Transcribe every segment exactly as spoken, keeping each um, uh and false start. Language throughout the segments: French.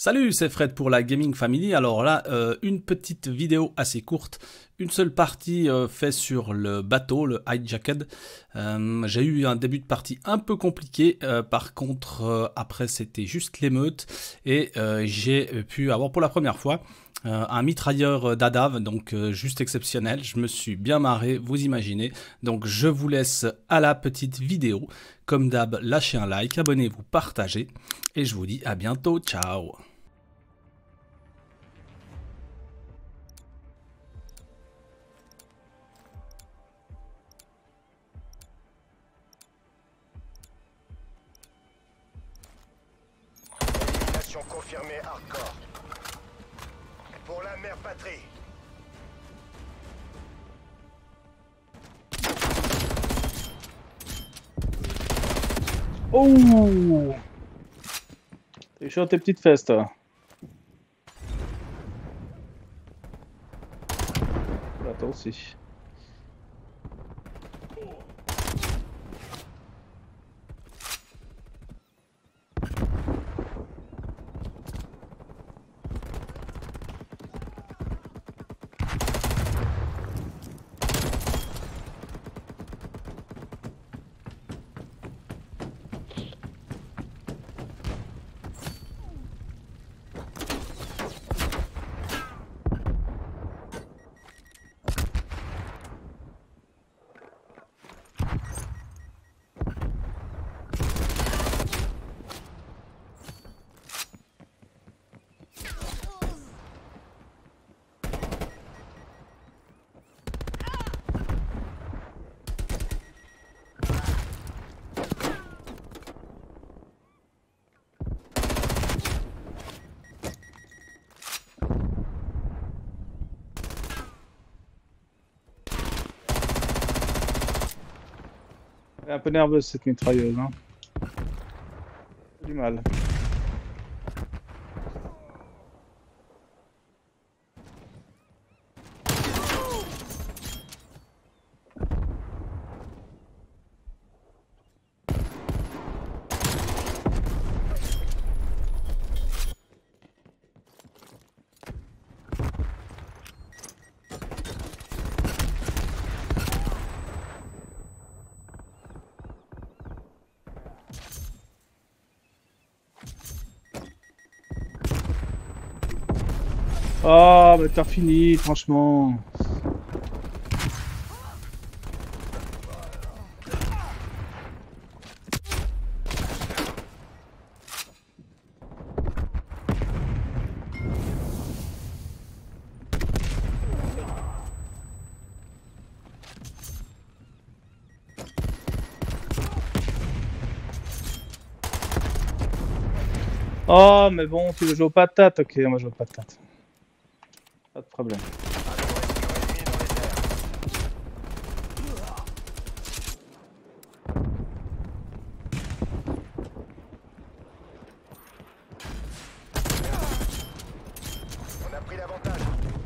Salut, c'est Fred pour la Gaming Family. Alors là, euh, une petite vidéo assez courte. Une seule partie euh, faite sur le bateau, le Hijacked. Euh, J'ai eu un début de partie un peu compliqué. Euh, par contre, euh, après, c'était juste l'émeute. Et euh, j'ai pu avoir pour la première fois euh, un mitrailleur d'Adav. Donc euh, juste exceptionnel. Je me suis bien marré, vous imaginez. Donc je vous laisse à la petite vidéo. Comme d'hab, lâchez un like, abonnez-vous, partagez. Et je vous dis à bientôt. Ciao. Élimination confirmée hardcore. Pour la mère patrie. Oh! T'es chaud tes petites fesses, toi. Là, toi aussi. Elle est un peu nerveuse cette mitrailleuse, hein. Du mal. Oh, mais t'as fini, franchement. Oh, mais bon, tu veux jouer aux patates? Ok, on va jouer aux patates. Pas de problème. On a pris l'avantage.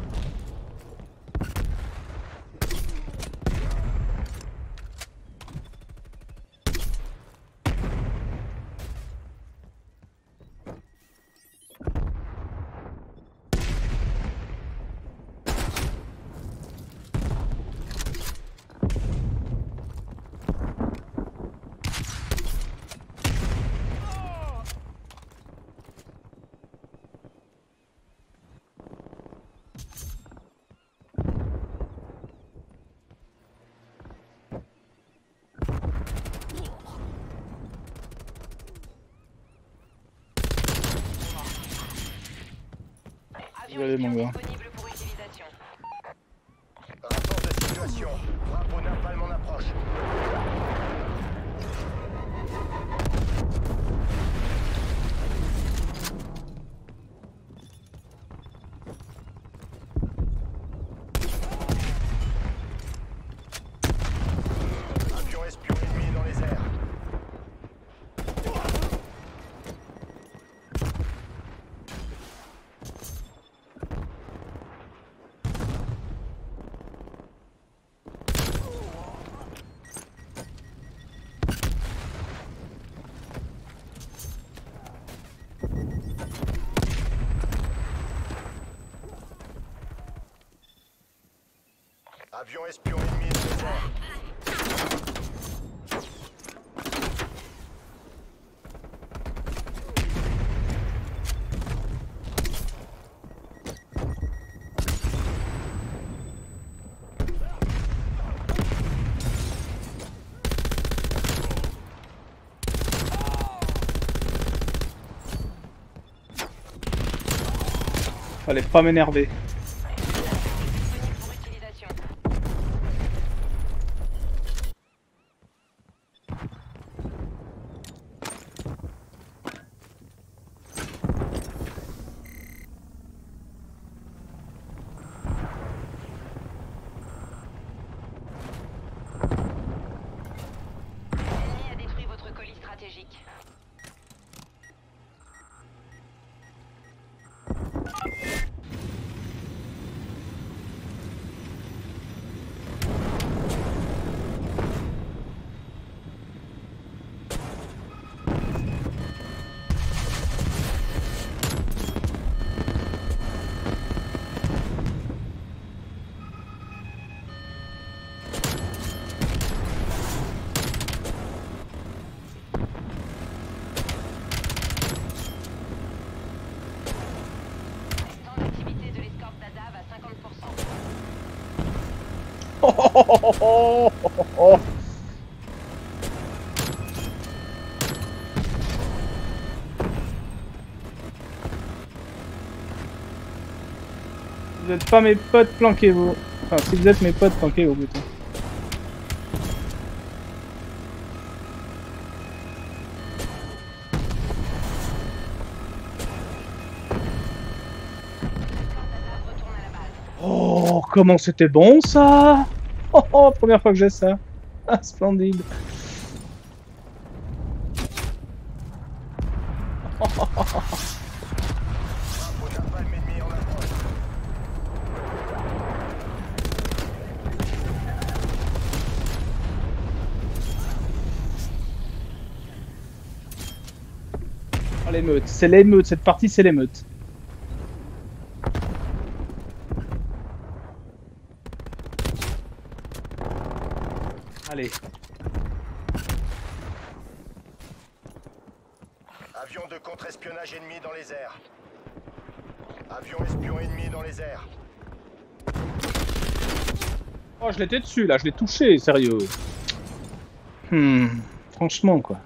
Allez, mon gars. Disponible pour utilisation. Rapport de situation. Frappe au napalm en approche. Avion espion ennemi dans les airs. Avion espion ennemi dans les airs. Fallait pas m'énerver. Pour utilisation. L'ennemi a détruit votre colis stratégique. Temps d'activité de l'escorte d'Adav à cinquante pour cent. Oh, oh, oh, oh, oh, oh. Vous êtes pas mes potes, planquez-vous. Enfin, si vous êtes mes potes, planquez-vous plutôt. Retourne à la base. Oh, comment c'était bon ça! Oh, oh, première fois que j'ai ça. Ah, splendide. Drapeau napalm ennemi en approche. Oh, l'émeute, c'est l'émeute, cette partie c'est l'émeute. Allez. Avion de contre-espionnage ennemi dans les airs. Avion espion ennemi dans les airs. Oh, je l'étais dessus là, je l'ai touché, sérieux. Hmm, franchement quoi.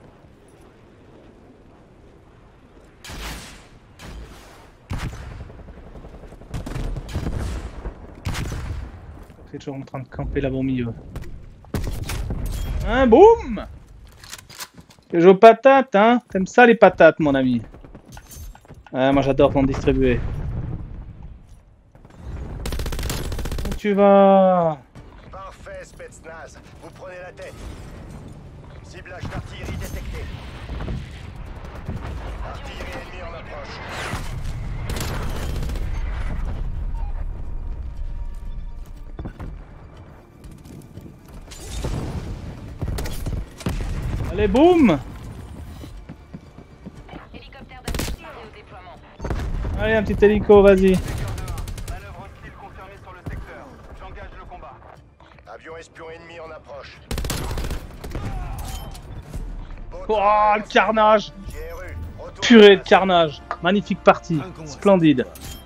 C'est toujours en train de camper là-bas au milieu. Hein, boum! Je joue aux patates, hein? T'aimes ça les patates, mon ami? Ouais, moi j'adore t'en distribuer. Où tu vas? Parfait, Spetsnaz. Vous prenez la tête. Ciblage d'artillerie détecté. Artillerie ennemie en approche. Allez, boum! Hélicoptère d'assistance au déploiement. Allez, un petit hélico, vas-y. Manœuvre hostile confirmée sur le secteur. J'engage le combat. Avion espion ennemi en approche. Oh, le carnage! J R U, retour Purée à de base. carnage! Magnifique partie, splendide.